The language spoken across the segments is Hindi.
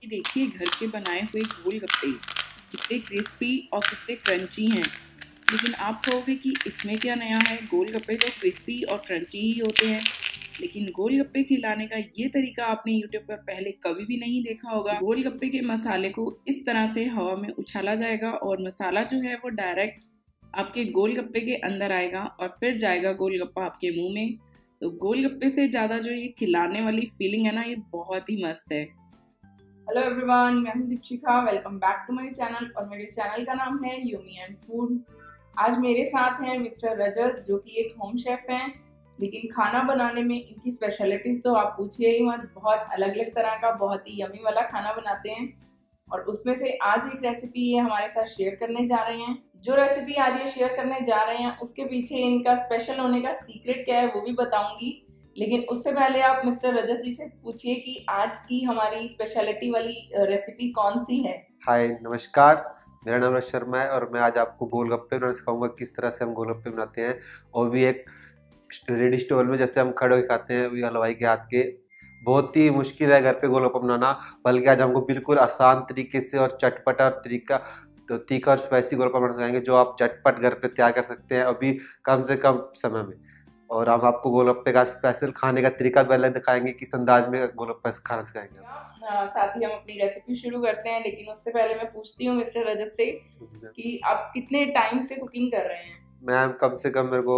ये देखिए घर के बनाए हुए गोलगप्पे कितने क्रिस्पी और कितने क्रंची हैं। लेकिन आप कहोगे कि इसमें क्या नया है, गोलगप्पे तो क्रिस्पी और क्रंची ही होते हैं। लेकिन गोलगप्पे खिलाने का ये तरीका आपने यूट्यूब पर पहले कभी भी नहीं देखा होगा। गोलगप्पे के मसाले को इस तरह से हवा में उछाला जाएगा और मसाला जो है वो डायरेक्ट आपके गोलगप्पे के अंदर आएगा और फिर जाएगा गोलगप्पा आपके मुंह में। तो गोलगप्पे से ज़्यादा जो ये खिलाने वाली फीलिंग है ना, ये बहुत ही मस्त है। हेलो एवरीवन, मैं हूं Deepshikha. Welcome back to my channel और मेरे चैनल का नाम है यूमी एंड फूड। आज मेरे साथ हैं मिस्टर रजत, जो कि एक होम शेफ हैं। लेकिन खाना बनाने में इनकी स्पेशलिटीज तो आप पूछिए ही मत। बहुत अलग अलग तरह का, बहुत ही यमी वाला खाना बनाते हैं। और उसमें से आज एक रेसिपी ये हमारे साथ शेयर करने जा रहे हैं। जो रेसिपी आज ये शेयर करने जा रहे हैं उसके पीछे इनका स्पेशल होने का सीक्रेट क्या है वो भी बताऊंगी। लेकिन उससे पहले आप मिस्टर रजत जी से पूछिए कि आज की हमारी स्पेशलिटी वाली रेसिपी कौन सी है। हाय नमस्कार, मेरा नाम रजत शर्मा है और मैं आज आपको गोलगप्पे बनाना सिखाऊंगा। किस तरह से हम गोलगप्पे बनाते हैं, और भी एक रेडी स्टोर में, जैसे हम खड़े होकर खाते हैं, वही हलवाई के हाथ के। बहुत ही मुश्किल है घर पे गोलगप्पे बनाना, बल्कि आज हमको बिल्कुल आसान तरीके से और चटपटा तरीका, तो तीखा और स्पाइसी गोलगप्पा बना सिखाएंगे, जो आप झटपट घर पे तैयार कर सकते हैं अभी कम से कम समय में। और हम आपको गोलगप्पे का स्पेशल खाने का तरीका भी अलग दिखाएंगे, किस अंदाज में गोलगप्पे खाना सिखाएंगे। साथ ही हम अपनी रेसिपी शुरू करते हैं, लेकिन उससे पहले मैं पूछती हूँ मिस्टर रजत से कि आप कितने टाइम से कुकिंग कर रहे हैं। मैम कम से कम मेरे को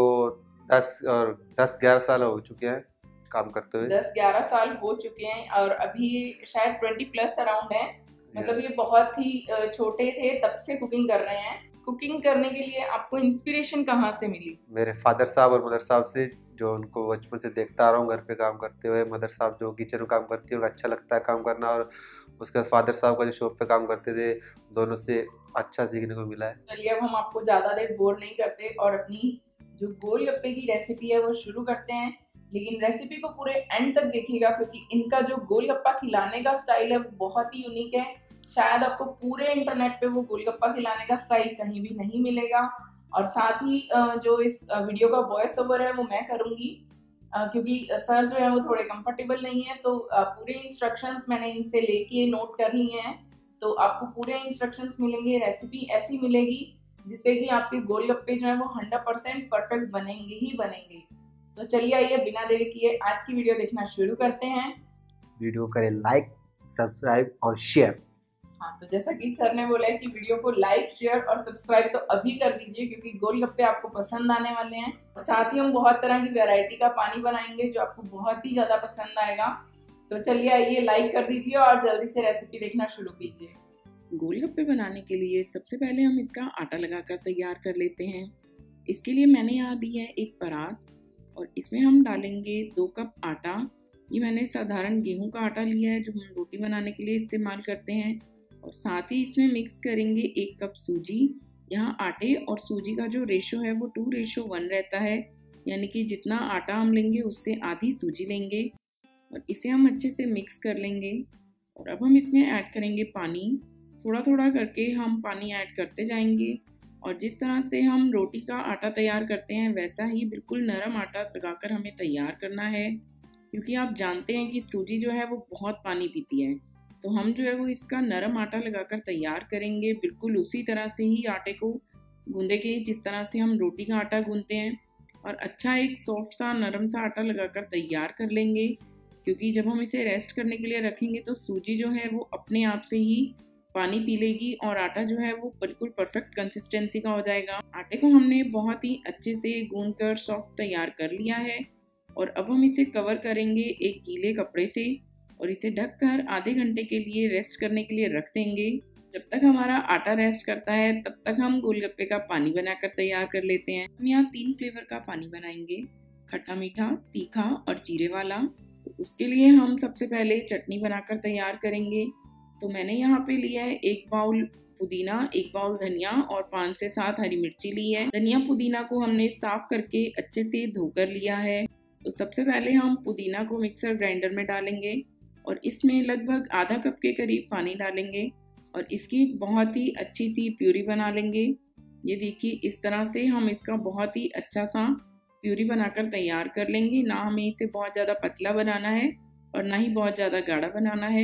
10-11 साल हो चुके हैं काम करते हुए। 10-11 साल हो चुके हैं और अभी शायद 20+ अराउंड है। मतलब ये बहुत ही छोटे थे तब से कुकिंग कर रहे हैं। कुकिंग करने के लिए आपको इंस्पिरेशन कहाँ से मिली? मेरे फादर साहब और मदर साहब से, जो उनको बचपन से देखता आ रहा हूँ घर पे काम करते हुए। मदर साहब जो किचन में काम करती है, उनको अच्छा लगता है काम करना, और उसके बाद फादर साहब का जो शॉप पे काम करते थे, दोनों से अच्छा सीखने को मिला है। चलिए अब हम आपको ज़्यादा देर बोर नहीं करते और अपनी जो गोलगप्पे की रेसिपी है वो शुरू करते हैं। लेकिन रेसिपी को पूरे एंड तक देखिएगा, क्योंकि इनका जो गोलगप्पा खिलाने का स्टाइल है वो बहुत ही यूनिक है। शायद आपको पूरे इंटरनेट पे वो गोलगप्पा खिलाने का स्टाइल कहीं भी नहीं मिलेगा। और साथ ही जो इस वीडियो का वॉइस ओवर है वो मैं करूँगी, क्योंकि सर जो है वो थोड़े कंफर्टेबल नहीं है। तो पूरे इंस्ट्रक्शंस मैंने इनसे लेके नोट कर लिए हैं, तो आपको पूरे इंस्ट्रक्शंस मिलेंगे। रेसिपी ऐसी मिलेगी जिससे कि आपके गोलगप्पे जो है वो 100% परफेक्ट बनेंगे ही बनेंगे। तो चलिए आइए बिना देरी किए आज की वीडियो देखना शुरू करते हैं। वीडियो करें लाइक, सब्सक्राइब और शेयर। हाँ, तो जैसा कि सर ने बोला है कि वीडियो को लाइक, शेयर और सब्सक्राइब तो अभी कर दीजिए, क्योंकि गोलगप्पे आपको पसंद आने वाले हैं। और साथ ही हम बहुत तरह की वैरायटी का पानी बनाएंगे जो आपको बहुत ही ज्यादा पसंद आएगा। तो चलिए आइए लाइक कर दीजिए और जल्दी से रेसिपी देखना शुरू कीजिए। गोलगप्पे बनाने के लिए सबसे पहले हम इसका आटा लगाकर तैयार कर लेते हैं। इसके लिए मैंने यहाँ दी है एक परात और इसमें हम डालेंगे 2 कप आटा। ये मैंने साधारण गेहूं का आटा लिया है जो हम रोटी बनाने के लिए इस्तेमाल करते हैं। और साथ ही इसमें मिक्स करेंगे 1 कप सूजी। यहाँ आटे और सूजी का जो रेशो है वो 2:1 रहता है, यानी कि जितना आटा हम लेंगे उससे आधी सूजी लेंगे। और इसे हम अच्छे से मिक्स कर लेंगे। और अब हम इसमें ऐड करेंगे पानी। थोड़ा थोड़ा करके हम पानी ऐड करते जाएंगे। और जिस तरह से हम रोटी का आटा तैयार करते हैं वैसा ही बिल्कुल नरम आटा लगाकर हमें तैयार करना है, क्योंकि आप जानते हैं कि सूजी जो है वो बहुत पानी पीती है। तो हम जो है वो इसका नरम आटा लगाकर तैयार करेंगे, बिल्कुल उसी तरह से ही आटे को गूंदेंगे जिस तरह से हम रोटी का आटा गूंदते हैं। और अच्छा एक सॉफ्ट सा नरम सा आटा लगाकर तैयार कर लेंगे, क्योंकि जब हम इसे रेस्ट करने के लिए रखेंगे तो सूजी जो है वो अपने आप से ही पानी पी लेगी और आटा जो है वो बिल्कुल परफेक्ट कंसिस्टेंसी का हो जाएगा। आटे को हमने बहुत ही अच्छे से गूंद कर सॉफ्ट तैयार कर लिया है। और अब हम इसे कवर करेंगे एक गीले कपड़े से और इसे ढककर आधे घंटे के लिए रेस्ट करने के लिए रख देंगे। जब तक हमारा आटा रेस्ट करता है तब तक हम गोलगप्पे का पानी बनाकर तैयार कर लेते हैं। हम यहाँ 3 फ्लेवर का पानी बनाएंगे, खट्टा मीठा, तीखा और जीरे वाला। तो उसके लिए हम सबसे पहले चटनी बनाकर तैयार करेंगे। तो मैंने यहाँ पे लिया है 1 बाउल पुदीना, 1 बाउल धनिया और 5 से 7 हरी मिर्ची ली है। धनिया पुदीना को हमने साफ करके अच्छे से धोकर लिया है। तो सबसे पहले हम पुदीना को मिक्सर ग्राइंडर में डालेंगे और इसमें लगभग आधा कप के करीब पानी डालेंगे और इसकी बहुत ही अच्छी सी प्यूरी बना लेंगे। ये देखिए इस तरह से हम इसका बहुत ही अच्छा सा प्यूरी बनाकर तैयार कर लेंगे। ना हमें इसे बहुत ज़्यादा पतला बनाना है और ना ही बहुत ज़्यादा गाढ़ा बनाना है।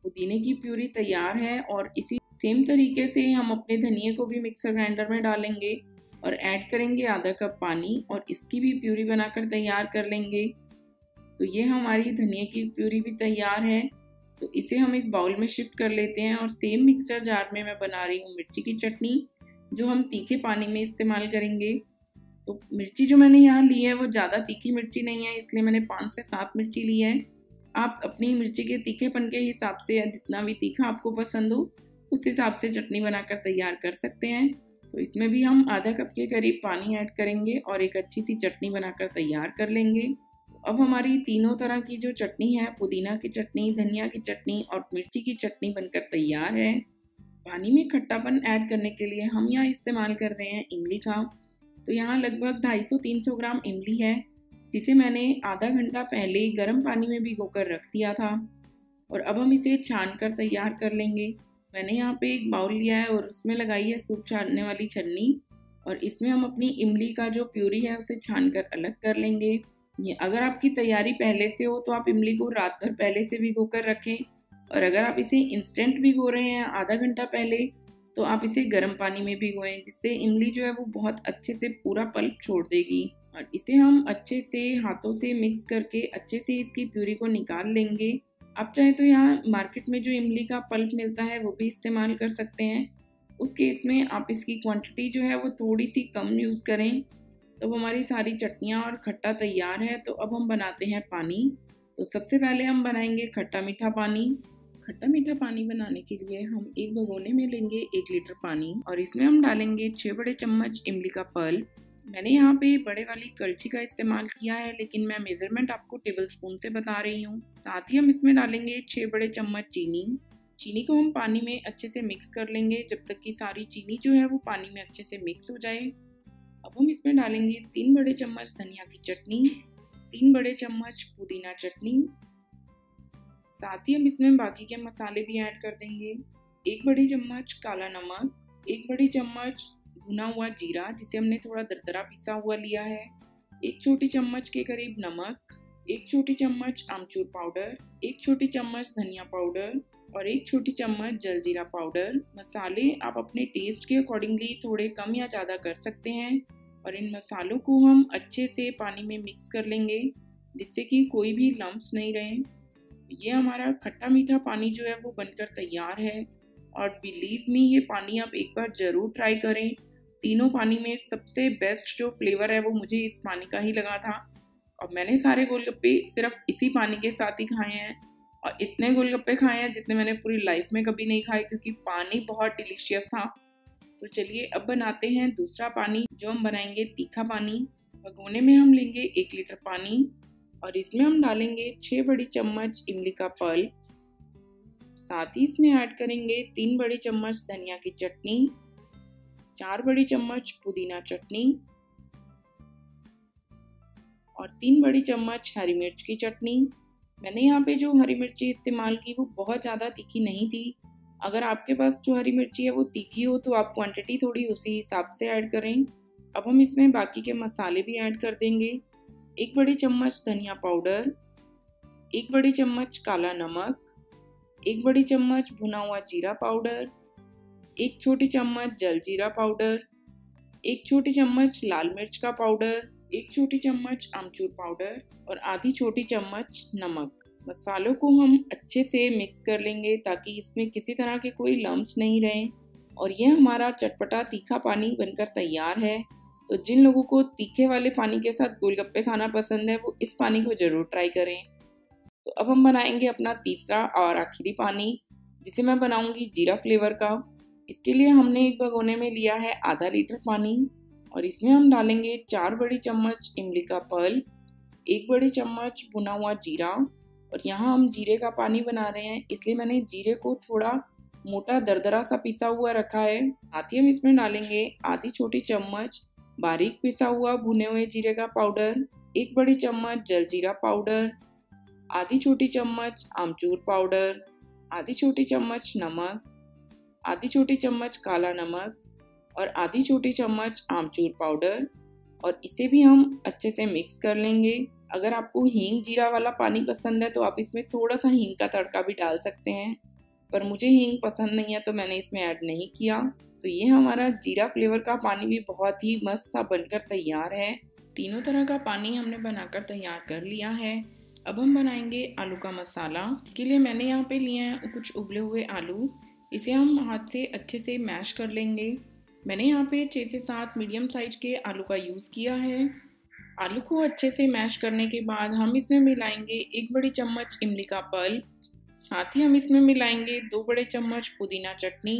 पुदीने की प्यूरी तैयार है और इसी सेम तरीके से हम अपने धनिए को भी मिक्सर ग्राइंडर में डालेंगे और ऐड करेंगे आधा कप पानी और इसकी भी प्यूरी बनाकर तैयार कर लेंगे। तो ये हमारी धनिए की प्यूरी भी तैयार है। तो इसे हम एक बाउल में शिफ्ट कर लेते हैं और सेम मिक्सर जार में मैं बना रही हूँ मिर्ची की चटनी, जो हम तीखे पानी में इस्तेमाल करेंगे। तो मिर्ची जो मैंने यहाँ ली है वो ज़्यादा तीखी मिर्ची नहीं है, इसलिए मैंने 5 से 7 मिर्ची ली है। आप अपनी मिर्ची के तीखेपन के हिसाब से या जितना भी तीखा आपको पसंद हो उस हिसाब से चटनी बनाकर तैयार कर सकते हैं। तो इसमें भी हम आधा कप के करीब पानी ऐड करेंगे और एक अच्छी सी चटनी बनाकर तैयार कर लेंगे। अब हमारी तीनों तरह की जो चटनी है, पुदीना की चटनी, धनिया की चटनी और मिर्ची की चटनी बनकर तैयार है। पानी में खट्टापन ऐड करने के लिए हम यहाँ इस्तेमाल कर रहे हैं इमली का। तो यहाँ लगभग 250-300 ग्राम इमली है, जिसे मैंने आधा घंटा पहले गर्म पानी में भिगोकर रख दिया था और अब हम इसे छान कर तैयार कर लेंगे। मैंने यहाँ पे एक बाउल लिया है और उसमें लगाई है सूप छानने वाली छन्नी और इसमें हम अपनी इमली का जो प्यूरी है उसे छान कर अलग कर लेंगे। ये अगर आपकी तैयारी पहले से हो तो आप इमली को रात भर पहले से भिगो कर रखें, और अगर आप इसे इंस्टेंट भिगो रहे हैं आधा घंटा पहले तो आप इसे गर्म पानी में भिगोएं, जिससे इमली जो है वो बहुत अच्छे से पूरा पल्प छोड़ देगी। और इसे हम अच्छे से हाथों से मिक्स करके अच्छे से इसकी प्यूरी को निकाल लेंगे। आप चाहे तो यहाँ मार्केट में जो इमली का पल्प मिलता है वो भी इस्तेमाल कर सकते हैं। उस केस में आप इसकी क्वांटिटी जो है वो थोड़ी सी कम यूज़ करें। तो हमारी सारी चटनियाँ और खट्टा तैयार है। तो अब हम बनाते हैं पानी। तो सबसे पहले हम बनाएंगे खट्टा मीठा पानी। खट्टा मीठा पानी बनाने के लिए हम एक भगोने में लेंगे 1 लीटर पानी और इसमें हम डालेंगे 6 बड़े चम्मच इमली का पल्प। मैंने यहाँ पे बड़े वाली कलछी का इस्तेमाल किया है, लेकिन मैं मेजरमेंट आपको टेबल स्पून से बता रही हूँ। साथ ही हम इसमें डालेंगे 6 बड़े चम्मच चीनी। चीनी को हम पानी में अच्छे से मिक्स कर लेंगे जब तक कि सारी चीनी जो है वो पानी में अच्छे से मिक्स हो जाए। अब हम इसमें डालेंगे 3 बड़े चम्मच धनिया की चटनी, 3 बड़े चम्मच पुदीना चटनी। साथ ही हम इसमें बाकी के मसाले भी ऐड कर देंगे। 1 बड़ी चम्मच काला नमक, 1 बड़ी चम्मच भुना हुआ जीरा जिसे हमने थोड़ा दरदरा पिसा हुआ लिया है, 1 छोटी चम्मच के करीब नमक, 1 छोटी चम्मच आमचूर पाउडर, 1 छोटी चम्मच धनिया पाउडर और 1 छोटी चम्मच जलजीरा पाउडर। मसाले आप अपने टेस्ट के अकॉर्डिंगली थोड़े कम या ज़्यादा कर सकते हैं और इन मसालों को हम अच्छे से पानी में मिक्स कर लेंगे जिससे कि कोई भी लम्प्स नहीं रहें। ये हमारा खट्टा मीठा पानी जो है वो बनकर तैयार है और बिलीव मी ये पानी आप एक बार ज़रूर ट्राई करें। तीनों पानी में सबसे बेस्ट जो फ्लेवर है वो मुझे इस पानी का ही लगा था और मैंने सारे गोलगप्पे सिर्फ इसी पानी के साथ ही खाए हैं और इतने गोलगप्पे खाए हैं जितने मैंने पूरी लाइफ में कभी नहीं खाए, क्योंकि पानी बहुत डिलीशियस था। तो चलिए अब बनाते हैं दूसरा पानी, जो हम बनाएंगे तीखा पानी। भगोने में हम लेंगे 1 लीटर पानी और इसमें हम डालेंगे 6 बड़ी चम्मच इमली का पल्प। साथ ही इसमें ऐड करेंगे 3 बड़ी चम्मच धनिया की चटनी, 4 बड़ी चम्मच पुदीना चटनी और 3 बड़ी चम्मच हरी मिर्च की चटनी। मैंने यहाँ पे जो हरी मिर्ची इस्तेमाल की वो बहुत ज़्यादा तीखी नहीं थी। अगर आपके पास जो हरी मिर्ची है वो तीखी हो तो आप क्वांटिटी थोड़ी उसी हिसाब से ऐड करें। अब हम इसमें बाकी के मसाले भी ऐड कर देंगे। 1 बड़ी चम्मच धनिया पाउडर, 1 बड़ी चम्मच काला नमक, 1 बड़ी चम्मच भुना हुआ जीरा पाउडर, 1 छोटी चम्मच जलजीरा पाउडर, 1 छोटी चम्मच लाल मिर्च का पाउडर, 1 छोटी चम्मच आमचूर पाउडर और आधी छोटी चम्मच नमक। मसालों को हम अच्छे से मिक्स कर लेंगे ताकि इसमें किसी तरह के कोई लम्प्स नहीं रहें और ये हमारा चटपटा तीखा पानी बनकर तैयार है। तो जिन लोगों को तीखे वाले पानी के साथ गोलगप्पे खाना पसंद है वो इस पानी को ज़रूर ट्राई करें। तो अब हम बनाएंगे अपना तीसरा और आखिरी पानी, जिसे मैं बनाऊंगी जीरा फ्लेवर का। इसके लिए हमने एक भगोने में लिया है आधा लीटर पानी और इसमें हम डालेंगे 4 बड़ी चम्मच इमली का पल्प, 1 बड़ी चम्मच भुना हुआ जीरा और यहाँ हम जीरे का पानी बना रहे हैं इसलिए मैंने जीरे को थोड़ा मोटा दरदरा सा पिसा हुआ रखा है। साथ ही हम इसमें डालेंगे आधी छोटी चम्मच बारीक पिसा हुआ भुने हुए जीरे का पाउडर, 1 बड़ी चम्मच जलजीरा पाउडर, आधी छोटी चम्मच आमचूर पाउडर, आधी छोटी चम्मच नमक, आधी छोटी चम्मच काला नमक और आधी छोटी चम्मच आमचूर पाउडर और इसे भी हम अच्छे से मिक्स कर लेंगे। अगर आपको हींग जीरा वाला पानी पसंद है तो आप इसमें थोड़ा सा हींग का तड़का भी डाल सकते हैं। पर मुझे हींग पसंद नहीं है तो मैंने इसमें ऐड नहीं किया। तो ये हमारा जीरा फ्लेवर का पानी भी बहुत ही मस्त सा बनकर तैयार है। तीनों तरह का पानी हमने बनाकर तैयार कर लिया है। अब हम बनाएंगे आलू का मसाला। इसके लिए मैंने यहाँ पे लिए हैं कुछ उबले हुए आलू। इसे हम हाथ से अच्छे से मैश कर लेंगे। मैंने यहाँ पे 6 से 7 मीडियम साइज के आलू का यूज़ किया है। आलू को अच्छे से मैश करने के बाद हम इसमें मिलाएंगे 1 बड़ी चम्मच इमली का पल्प। साथ ही हम इसमें मिलाएंगे 2 बड़े चम्मच पुदीना चटनी,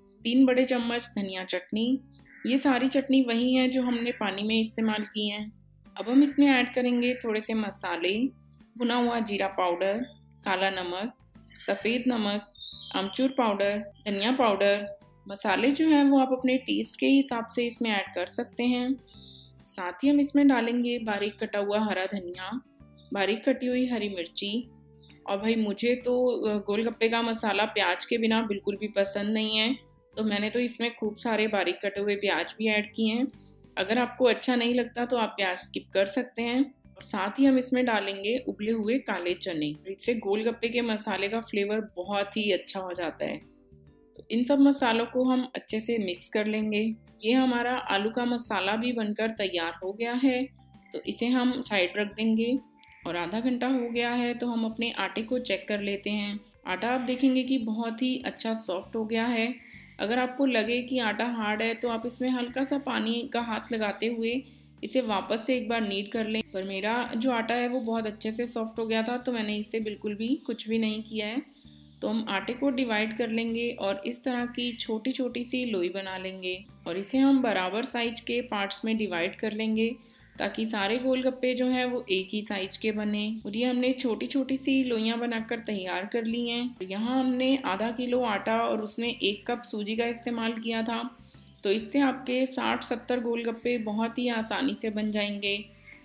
3 बड़े चम्मच धनिया चटनी। ये सारी चटनी वही है जो हमने पानी में इस्तेमाल की हैं। अब हम इसमें ऐड करेंगे थोड़े से मसाले, भुना हुआ जीरा पाउडर, काला नमक, सफ़ेद नमक, आमचूर पाउडर, धनिया पाउडर। मसाले जो हैं वो आप अपने टेस्ट के हिसाब से इसमें ऐड कर सकते हैं। साथ ही हम इसमें डालेंगे बारीक कटा हुआ हरा धनिया, बारीक कटी हुई हरी मिर्ची। और भाई मुझे तो गोलगप्पे का मसाला प्याज के बिना बिल्कुल भी पसंद नहीं है, तो मैंने तो इसमें खूब सारे बारीक कटे हुए प्याज भी ऐड किए हैं। अगर आपको अच्छा नहीं लगता तो आप प्याज स्किप कर सकते हैं। और साथ ही हम इसमें डालेंगे उबले हुए काले चने। इससे गोलगप्पे के मसाले का फ्लेवर बहुत ही अच्छा हो जाता है। तो इन सब मसालों को हम अच्छे से मिक्स कर लेंगे। ये हमारा आलू का मसाला भी बनकर तैयार हो गया है, तो इसे हम साइड रख देंगे। और आधा घंटा हो गया है तो हम अपने आटे को चेक कर लेते हैं। आटा आप देखेंगे कि बहुत ही अच्छा सॉफ्ट हो गया है। अगर आपको लगे कि आटा हार्ड है तो आप इसमें हल्का सा पानी का हाथ लगाते हुए इसे वापस से एक बार नीड कर लें। पर मेरा जो आटा है वो बहुत अच्छे से सॉफ्ट हो गया था, तो मैंने इससे बिल्कुल भी कुछ भी नहीं किया है। तो हम आटे को डिवाइड कर लेंगे और इस तरह की छोटी छोटी सी लोई बना लेंगे और इसे हम बराबर साइज के पार्ट्स में डिवाइड कर लेंगे ताकि सारे गोलगप्पे जो हैं वो एक ही साइज के बने। और ये हमने छोटी छोटी सी लोइयां बनाकर तैयार कर ली हैं। यहाँ हमने आधा किलो आटा और उसमें 1 कप सूजी का इस्तेमाल किया था, तो इससे आपके 60-70 गोलगप्पे बहुत ही आसानी से बन जाएंगे।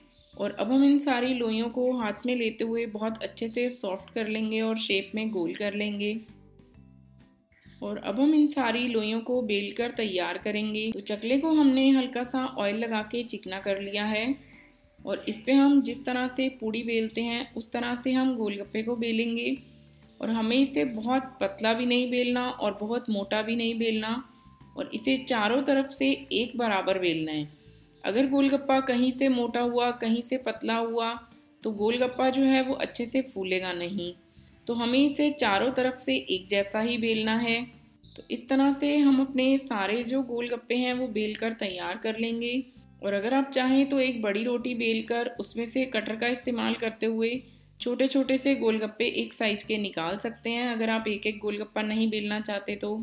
और अब हम इन सारी लोइयों को हाथ में लेते हुए बहुत अच्छे से सॉफ्ट कर लेंगे और शेप में गोल कर लेंगे। और अब हम इन सारी लोइयों को बेलकर तैयार करेंगे। तो चकले को हमने हल्का सा ऑयल लगा के चिकना कर लिया है और इस पे हम जिस तरह से पूड़ी बेलते हैं उस तरह से हम गोलगप्पे को बेलेंगे। और हमें इसे बहुत पतला भी नहीं बेलना और बहुत मोटा भी नहीं बेलना, और इसे चारों तरफ से एक बराबर बेलना है। अगर गोलगप्पा कहीं से मोटा हुआ कहीं से पतला हुआ तो गोलगप्पा जो है वो अच्छे से फूलेगा नहीं। तो हमें इसे चारों तरफ से एक जैसा ही बेलना है। तो इस तरह से हम अपने सारे जो गोलगप्पे हैं वो बेल कर तैयार कर लेंगे। और अगर आप चाहें तो एक बड़ी रोटी बेल कर उसमें से कटर का इस्तेमाल करते हुए छोटे छोटे से गोलगप्पे एक साइज के निकाल सकते हैं, अगर आप एक एक गोलगप्पा नहीं बेलना चाहते तो।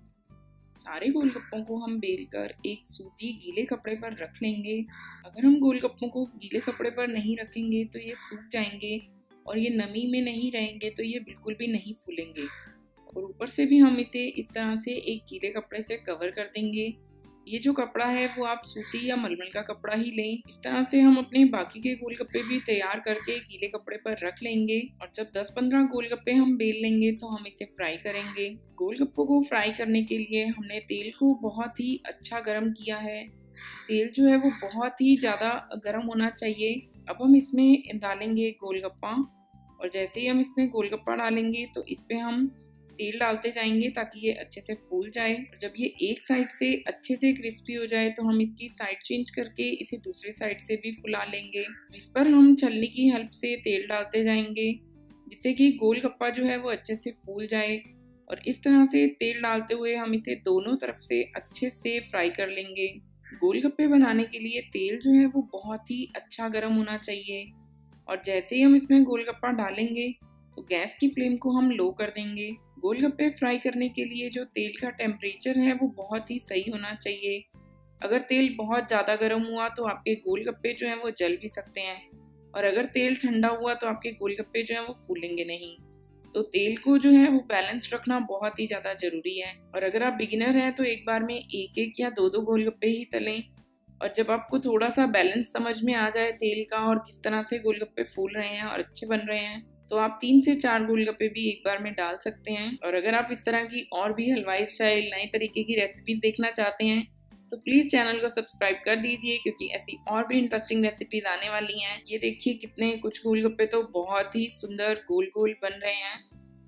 सारे गोलगप्पों को हम बेलकर एक सूती गीले कपड़े पर रख लेंगे। अगर हम गोलगप्पों को गीले कपड़े पर नहीं रखेंगे तो ये सूख जाएंगे और ये नमी में नहीं रहेंगे तो ये बिल्कुल भी नहीं फूलेंगे। और ऊपर से भी हम इसे इस तरह से एक गीले कपड़े से कवर कर देंगे। ये जो कपड़ा है वो आप सूती या मलमल का कपड़ा ही लें। इस तरह से हम अपने बाकी के गोलगप्पे भी तैयार करके गीले कपड़े पर रख लेंगे। और जब 10-15 गोलगप्पे हम बेल लेंगे तो हम इसे फ्राई करेंगे। गोलगप्पों को फ्राई करने के लिए हमने तेल को बहुत ही अच्छा गर्म किया है। तेल जो है वो बहुत ही ज़्यादा गर्म होना चाहिए। अब हम इसमें डालेंगे गोलगप्पा और जैसे ही हम इसमें गोलगप्पा डालेंगे तो इस पर हम तेल डालते जाएंगे ताकि ये अच्छे से फूल जाए। और जब ये एक साइड से अच्छे से क्रिस्पी हो जाए तो हम इसकी साइड चेंज करके इसे दूसरी साइड से भी फुला लेंगे। इस पर हम छलनी की हेल्प से तेल डालते जाएंगे जिससे कि गोलगप्पा जो है वो अच्छे से फूल जाए। और इस तरह से तेल डालते हुए हम इसे दोनों तरफ से अच्छे से फ्राई कर लेंगे। गोलगप्पे बनाने के लिए तेल जो है वो बहुत ही अच्छा गर्म होना चाहिए। और जैसे ही हम इसमें गोलगप्पा डालेंगे तो गैस की फ्लेम को हम लो कर देंगे। गोलगप्पे फ्राई करने के लिए जो तेल का टेम्परेचर है वो बहुत ही सही होना चाहिए। अगर तेल बहुत ज़्यादा गर्म हुआ तो आपके गोलगप्पे जो हैं वो जल भी सकते हैं, और अगर तेल ठंडा हुआ तो आपके गोलगप्पे जो हैं वो फूलेंगे नहीं। तो तेल को जो है वो बैलेंस रखना बहुत ही ज़्यादा ज़रूरी है। और अगर आप बिगिनर हैं तो एक बार में एक एक या दो दो गोलगप्पे ही तलें। और जब आपको थोड़ा सा बैलेंस समझ में आ जाए तेल का और किस तरह से गोलगप्पे फूल रहे हैं और अच्छे बन रहे हैं तो आप 3 से 4 गोलगप्पे भी एक बार में डाल सकते हैं। और अगर आप इस तरह की और भी हलवाई स्टाइल नए तरीके की रेसिपीज देखना चाहते हैं तो प्लीज़ चैनल को सब्सक्राइब कर दीजिए, क्योंकि ऐसी और भी इंटरेस्टिंग रेसिपीज आने वाली हैं। ये देखिए कितने कुछ गोलगप्पे तो बहुत ही सुंदर गोल गोल बन रहे हैं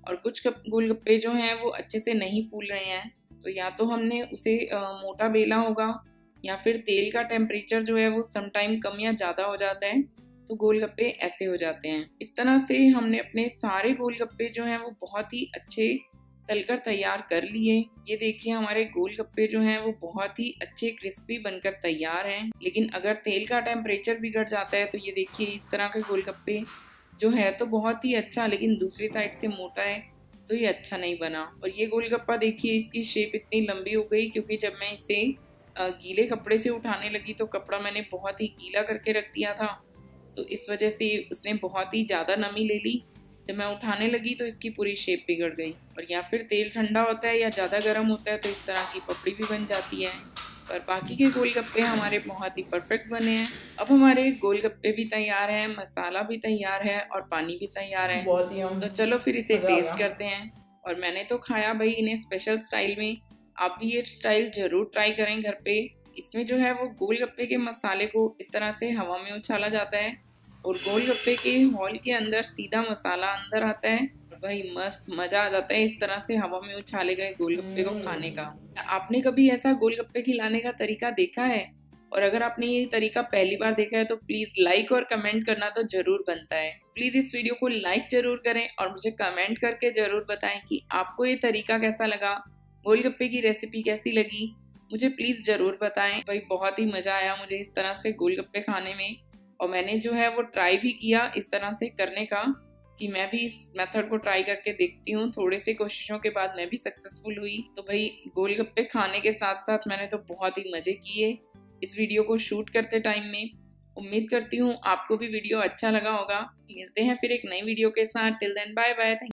और कुछ गोलगप्पे जो हैं वो अच्छे से नहीं फूल रहे हैं। तो या तो हमने उसे मोटा बेला होगा या फिर तेल का टेम्परेचर जो है वो समटाइम कम या ज़्यादा हो जाता है, तो गोलगप्पे ऐसे हो जाते हैं। इस तरह से हमने अपने सारे गोलगप्पे जो हैं वो बहुत ही अच्छे तलकर तैयार कर लिए। ये देखिए हमारे गोलगप्पे जो हैं वो बहुत ही अच्छे क्रिस्पी बनकर तैयार हैं। लेकिन अगर तेल का टेम्परेचर बिगड़ जाता है तो ये देखिए इस तरह के गोलगप्पे जो है तो बहुत ही अच्छा, लेकिन दूसरी साइड से मोटा है तो ये अच्छा नहीं बना। और ये गोलगप्पा देखिए इसकी शेप इतनी लंबी हो गई क्योंकि जब मैं इसे गीले कपड़े से उठाने लगी तो कपड़ा मैंने बहुत ही गीला करके रख दिया था, तो इस वजह से उसने बहुत ही ज़्यादा नमी ले ली। जब मैं उठाने लगी तो इसकी पूरी शेप बिगड़ गई। और या फिर तेल ठंडा होता है या ज़्यादा गर्म होता है तो इस तरह की पपड़ी भी बन जाती है। पर बाकी के गोलगप्पे हमारे बहुत ही परफेक्ट बने हैं। अब हमारे गोलगप्पे भी तैयार हैं, मसाला भी तैयार है और पानी भी तैयार है। बहुत ही तो चलो फिर इसे टेस्ट करते हैं। और मैंने तो खाया भाई इन्हें स्पेशल स्टाइल में, आप भी ये स्टाइल ज़रूर ट्राई करें घर पे। इसमें जो है वो गोलगप्पे के मसाले को इस तरह से हवा में उछाला जाता है और गोलगप्पे के हॉल के अंदर सीधा मसाला अंदर आता है। भाई मस्त मजा आ जाता है इस तरह से हवा में उछाले गए गोलगप्पे को खाने का। आपने कभी ऐसा गोलगप्पे खिलाने का तरीका देखा है? और अगर आपने ये तरीका पहली बार देखा है तो प्लीज लाइक और कमेंट करना तो जरूर बनता है। प्लीज इस वीडियो को लाइक जरूर करें और मुझे कमेंट करके जरूर बताएं कि आपको ये तरीका कैसा लगा, गोलगप्पे की रेसिपी कैसी लगी, मुझे प्लीज जरूर बताएं। भाई बहुत ही मजा आया मुझे इस तरह से गोलगप्पे खाने में, और मैंने जो है वो ट्राई भी किया इस तरह से करने का कि मैं भी इस मेथड को ट्राई करके देखती हूँ। थोड़े से कोशिशों के बाद मैं भी सक्सेसफुल हुई। तो भाई गोलगप्पे खाने के साथ साथ मैंने तो बहुत ही मजे किए इस वीडियो को शूट करते टाइम में। उम्मीद करती हूँ आपको भी वीडियो अच्छा लगा होगा। मिलते हैं फिर एक नई वीडियो के साथ। Till then bye bye.